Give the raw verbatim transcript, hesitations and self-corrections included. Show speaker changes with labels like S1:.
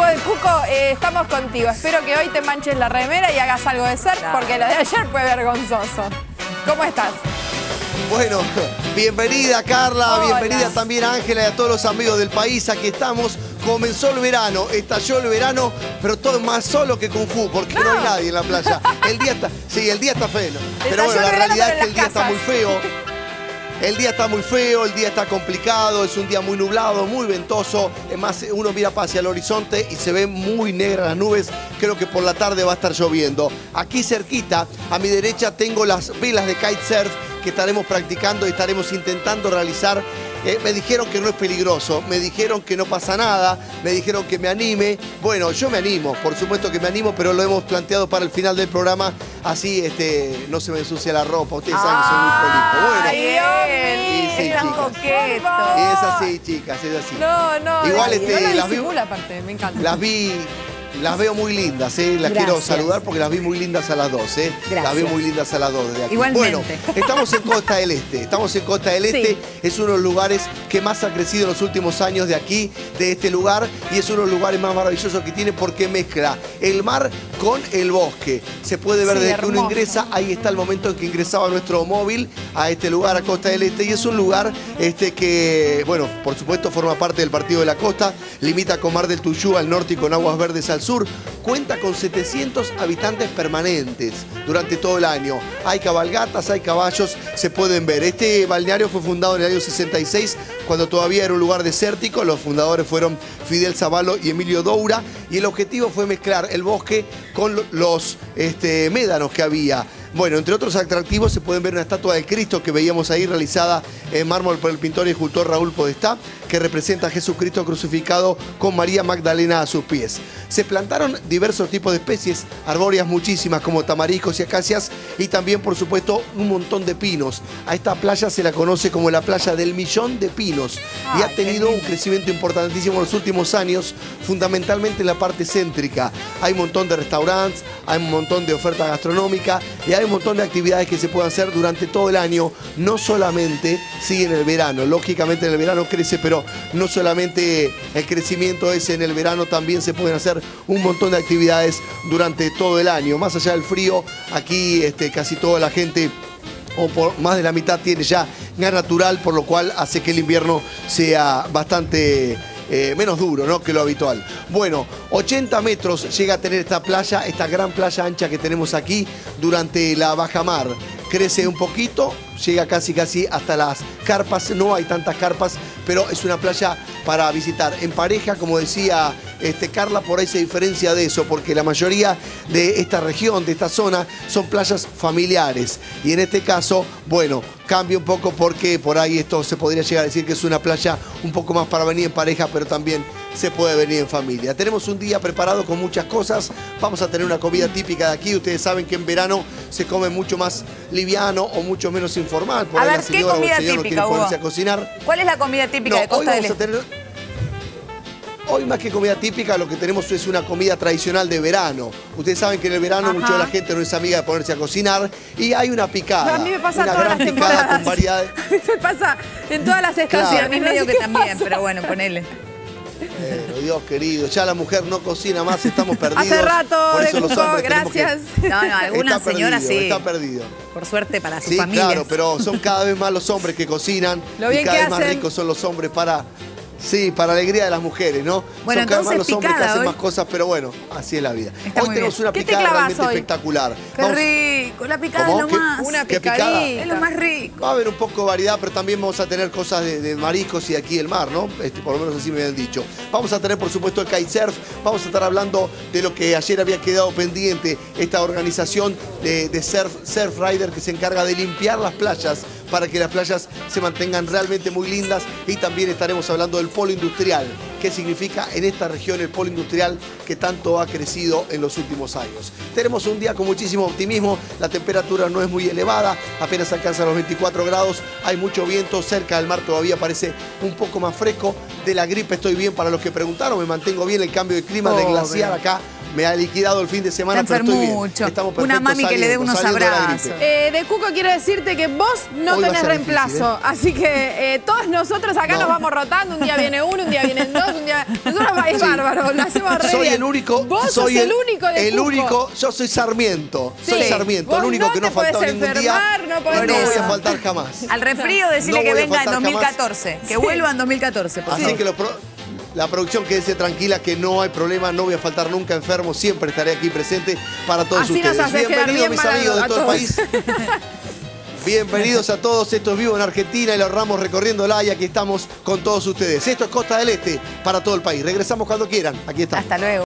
S1: de Cuco, eh, estamos contigo. Espero que hoy te manches la remera y hagas algo de surf, claro, porque lo de ayer fue vergonzoso. ¿Cómo estás?
S2: Bueno, bienvenida Carla,
S1: Hola.
S2: Bienvenida también a Ángela y a todos los amigos del país. Aquí estamos, comenzó el verano, estalló el verano, pero todo es más solo que Kung Fu, porque no, no hay nadie en la playa. El día está, sí, el día está feo, pero bueno, la realidad es que el día está muy feo. El día está muy feo, el día está complicado, es un día muy nublado, muy ventoso. Es más, uno mira hacia el horizonte y se ven muy negras las nubes. Creo que por la tarde va a estar lloviendo. Aquí cerquita, a mi derecha, tengo las velas de kitesurf que estaremos practicando y estaremos intentando realizar. Eh, me dijeron que no es peligroso, me dijeron que no pasa nada, me dijeron que me anime. Bueno, yo me animo, por supuesto que me animo, pero lo hemos planteado para el final del programa, así este, no se me ensucia la ropa. Ustedes saben que soy muy prolijo. Bueno,
S1: Ay,
S2: y sí,
S1: tan
S2: chicas.
S1: coqueto.
S2: Es así, chicas, es así.
S1: No, no,
S2: igual
S1: no,
S2: este,
S1: no lo
S2: las vi,
S1: disimula, aparte, me encanta.
S2: las vi, las veo muy lindas, ¿eh? Las
S3: Gracias.
S2: quiero saludar porque las vi muy lindas a las dos, ¿eh?
S3: Gracias.
S2: Las veo muy lindas a las dos desde aquí.
S3: Igualmente.
S2: Bueno, estamos en Costa del Este, estamos en Costa del Este,
S3: Sí.
S2: Es uno de los lugares que más ha crecido en los últimos años de aquí, de este lugar, y es uno de los lugares más maravillosos que tiene porque mezcla el mar con el bosque. Se puede ver
S1: Sí,
S2: desde que uno
S1: hermoso.
S2: ingresa, ahí está el momento en que ingresaba nuestro móvil a este lugar, a Costa del Este, y es un lugar este, que, bueno, por supuesto forma parte del Partido de la Costa, limita con Mar del Tuyú al norte y con Aguas Verdes al sur, cuenta con setecientos habitantes permanentes durante todo el año. Hay cabalgatas, hay caballos, se pueden ver. Este balneario fue fundado en el año sesenta y seis, cuando todavía era un lugar desértico. Los fundadores fueron Fidel Zavalo y Emilio Doura, y el objetivo fue mezclar el bosque con los este, médanos que había. Bueno, entre otros atractivos se pueden ver una estatua del Cristo que veíamos ahí realizada en mármol por el pintor y escultor Raúl Podestá, que representa a Jesucristo crucificado con María Magdalena a sus pies. Se plantaron diversos tipos de especies, arbóreas muchísimas como tamariscos y acacias, y también, por supuesto, un montón de pinos. A esta playa se la conoce como la playa del millón de pinos, y ha tenido un crecimiento importantísimo en los últimos años, fundamentalmente en la parte céntrica. Hay un montón de restaurantes, hay un montón de oferta gastronómica y hay un montón de actividades que se pueden hacer durante todo el año, no solamente sí, en el verano. Lógicamente en el verano crece, pero no solamente el crecimiento es en el verano, también se pueden hacer un montón de actividades durante todo el año. Más allá del frío, aquí este, casi toda la gente, o por más de la mitad, tiene ya gas natural, por lo cual hace que el invierno sea bastante eh, menos duro, ¿no?, que lo habitual. Bueno, ochenta metros llega a tener esta playa, esta gran playa ancha que tenemos aquí durante la bajamar. Crece un poquito, llega casi casi hasta las carpas, no hay tantas carpas, pero es una playa para visitar en pareja, como decía este, Carla, por ahí se diferencia de eso, porque la mayoría de esta región, de esta zona, son playas familiares, y en este caso, bueno, cambia un poco porque por ahí esto se podría llegar a decir que es una playa un poco más para venir en pareja, pero también se puede venir en familia. Tenemos un día preparado con muchas cosas, vamos a tener una comida típica de aquí. Ustedes saben que en verano se come mucho más liviano o mucho menos informal. Por
S1: A
S2: ahí
S1: ver,
S2: la
S1: ¿qué
S2: señora o el
S1: comida
S2: señor no
S1: típica,
S2: quiere ponerse
S1: Hugo?
S2: a cocinar.
S1: ¿Cuál es la comida típica
S2: No,
S1: de Costa
S2: hoy
S1: del
S2: vamos
S1: Este?
S2: a tener... Hoy más que comida típica lo que tenemos es una comida tradicional de verano. Ustedes saben que en el verano
S1: Ajá.
S2: mucha de la gente no es amiga de ponerse a cocinar, y hay una picada.
S1: A mí me pasa
S2: una
S1: todas
S2: gran
S1: las
S2: picada
S1: temporadas.
S2: con variedades.
S1: A mí me pasa en todas las estaciones.
S2: Claro.
S3: A mí
S1: no
S3: medio
S1: sé
S3: que
S1: qué
S3: también,
S1: pasa.
S3: pero bueno, ponele.
S2: Pero Dios querido, ya la mujer no cocina más, estamos perdidos.
S1: Hace rato,
S2: Por
S1: de
S2: eso los
S1: Cuco,
S2: hombres tenemos que-
S1: gracias.
S3: No, no, algunas
S2: Está
S3: señoras
S2: perdido,
S3: sí.
S2: Está perdido.
S3: Por suerte para sus
S2: Sí,
S3: familias.
S2: claro, pero son cada vez más los hombres que cocinan.
S1: Lo bien
S2: y cada
S1: que
S2: vez más
S1: hacen.
S2: ricos son los hombres para... Sí, para alegría de las mujeres, ¿no?
S3: Bueno,
S2: son cada vez más
S3: entonces
S2: los hombres que
S3: picada
S2: hacen
S3: hoy.
S2: más cosas, pero bueno, así es la vida.
S3: Está
S2: Hoy
S3: muy
S2: tenemos
S3: bien.
S2: una
S1: ¿Qué te
S2: picada
S1: clavas
S2: realmente
S1: hoy?
S2: espectacular.
S3: Qué
S2: Vamos-
S3: rico, la picada
S2: ¿Cómo?
S3: es lo
S2: ¿Qué-
S3: más.
S1: Una
S2: ¿Qué
S1: picadita.
S2: picada?
S3: Es lo más rico.
S2: Va a haber un poco de variedad, pero también vamos a tener cosas de, de mariscos y de aquí el mar, ¿no? Este, por lo menos así me habían dicho. Vamos a tener, por supuesto, el kitesurf. Vamos a estar hablando de lo que ayer había quedado pendiente, esta organización de, de surf, Surf Rider, que se encarga de limpiar las playas para que las playas se mantengan realmente muy lindas. Y también estaremos hablando del polo industrial, qué significa en esta región el polo industrial que tanto ha crecido en los últimos años. Tenemos un día con muchísimo optimismo, la temperatura no es muy elevada, apenas alcanza los veinticuatro grados, hay mucho viento, cerca del mar todavía parece un poco más fresco. De la gripe estoy bien, para los que preguntaron, me mantengo bien. El cambio de clima, de
S1: Pobre.
S2: glaciar acá me ha liquidado el fin de semana,
S3: Está
S2: pero estoy bien.
S3: enfermucho.
S2: Estamos
S3: Una
S2: perfectos
S3: mami que le dé
S2: saliendo,
S3: unos
S2: saliendo de la
S3: abrazos.
S2: gripe.
S1: Eh, de Cuco quiero decirte que vos no
S2: Hoy va a
S1: tenés
S2: ser
S1: reemplazo.
S2: difícil, ¿eh?
S1: Así que eh, todos nosotros acá
S2: No.
S1: nos vamos rotando. Un día viene uno, un día vienen dos, un día. Nosotros es
S2: Sí.
S1: bárbaro, lo hacemos re
S2: Soy
S1: bien.
S2: el único.
S1: Vos
S2: soy
S1: sos el, único de
S2: El
S1: Cuco.
S2: único, yo soy Sarmiento. Soy
S1: Sí.
S2: Sarmiento,
S1: Vos
S2: el único
S1: no
S2: que no
S1: te
S2: ha faltado
S1: podés
S2: ningún día.
S1: enfermar, no podés
S2: y no voy
S1: nada.
S2: a faltar jamás.
S3: Al refrío decirle
S2: No
S3: que
S2: voy a
S3: venga en
S2: faltar
S3: dos mil catorce. Que vuelva en dos mil catorce, por
S2: Así
S3: favor.
S2: que lo pro- la producción quédese tranquila que no hay problema, no voy a faltar nunca enfermo, siempre estaré aquí presente para todos
S1: Así nos
S2: ustedes.
S1: haces quedar
S2: Bienvenidos
S1: bien
S2: mis
S1: mal a-
S2: amigos de
S1: a
S2: todo el
S1: todos.
S2: país. Bienvenidos a todos, esto es Vivo en Argentina y lo Ramos recorriéndola y aquí estamos con todos ustedes. Esto es Costa del Este para todo el país. Regresamos cuando quieran, aquí estamos.
S3: Hasta luego.